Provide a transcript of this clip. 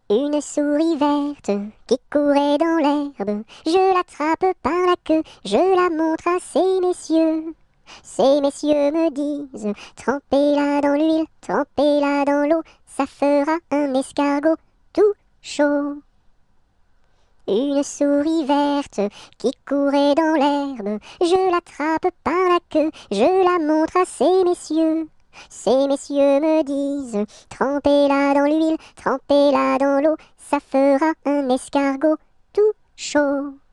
Une souris verte qui courait dans l'herbe, je l'attrape par la queue, je la montre à ces messieurs. Ces messieurs me disent, trempez-la dans l'huile, trempez-la dans l'eau, ça fera un escargot tout chaud. Une souris verte qui courait dans l'herbe, je l'attrape par la queue, je la montre à ces messieurs. Ces messieurs me disent, trempez-la dans l'huile, trempez-la dans l'eau, ça fera un escargot tout chaud.